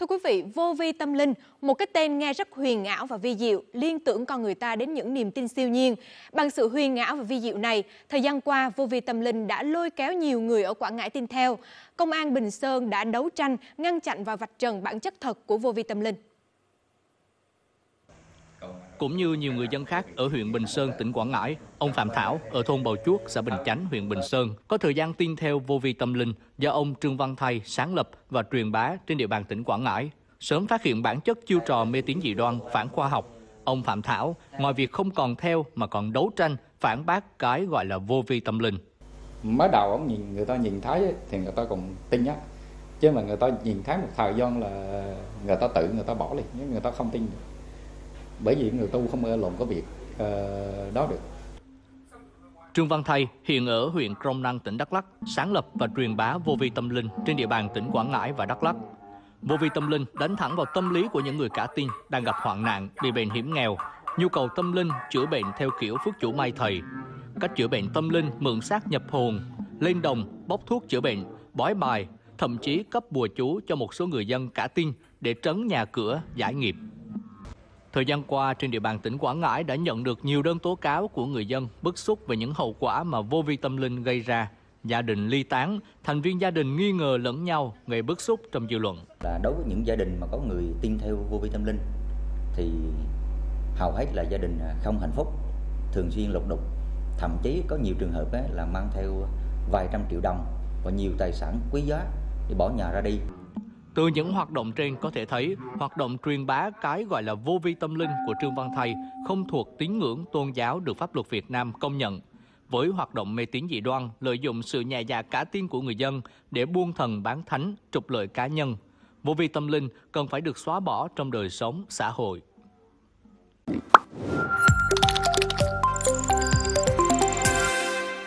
Thưa quý vị, vô vi tâm linh, một cái tên nghe rất huyền ảo và vi diệu, liên tưởng con người ta đến những niềm tin siêu nhiên. Bằng sự huyền ảo và vi diệu này, thời gian qua, vô vi tâm linh đã lôi kéo nhiều người ở Quảng Ngãi tin theo. Công an Bình Sơn đã đấu tranh, ngăn chặn và vạch trần bản chất thật của vô vi tâm linh. Cũng như nhiều người dân khác ở huyện Bình Sơn, tỉnh Quảng Ngãi, ông Phạm Thảo ở thôn Bầu Chuốt, xã Bình Chánh, huyện Bình Sơn có thời gian tin theo vô vi tâm linh do ông Trương Văn Thay sáng lập và truyền bá trên địa bàn tỉnh Quảng Ngãi. Sớm phát hiện bản chất chiêu trò mê tín dị đoan, phản khoa học, ông Phạm Thảo ngoài việc không còn theo mà còn đấu tranh phản bác cái gọi là vô vi tâm linh. Mới đầu người ta nhìn thấy thì người ta còn tin nhá, chứ mà người ta nhìn thấy một thời gian là người ta bỏ liền, nhưng người ta không tin được. Bởi vì người tu không làm có việc đó được. Trương Văn Thay hiện ở huyện Krông Nang, tỉnh Đắk Lắk, sáng lập và truyền bá vô vi tâm linh trên địa bàn tỉnh Quảng Ngãi và Đắk Lắk. Vô vi tâm linh đánh thẳng vào tâm lý của những người cả tin đang gặp hoạn nạn, bị bệnh hiểm nghèo, nhu cầu tâm linh chữa bệnh theo kiểu phước chủ may thầy. Cách chữa bệnh tâm linh mượn xác nhập hồn, lên đồng, bốc thuốc chữa bệnh, bói bài, thậm chí cấp bùa chú cho một số người dân cả tin để trấn nhà cửa, giải nghiệp. Thời gian qua, trên địa bàn tỉnh Quảng Ngãi đã nhận được nhiều đơn tố cáo của người dân bức xúc về những hậu quả mà vô vi tâm linh gây ra. Gia đình ly tán, thành viên gia đình nghi ngờ lẫn nhau, gây bức xúc trong dư luận. Đối với những gia đình mà có người tin theo vô vi tâm linh thì hầu hết là gia đình không hạnh phúc, thường xuyên lục đục, thậm chí có nhiều trường hợp là mang theo vài trăm triệu đồng và nhiều tài sản quý giá để bỏ nhà ra đi. Từ những hoạt động trên có thể thấy, hoạt động truyền bá cái gọi là vô vi tâm linh của Trương Văn Thay không thuộc tín ngưỡng tôn giáo được pháp luật Việt Nam công nhận. Với hoạt động mê tín dị đoan, lợi dụng sự nhẹ dạ cả tin của người dân để buôn thần bán thánh, trục lợi cá nhân, vô vi tâm linh cần phải được xóa bỏ trong đời sống xã hội.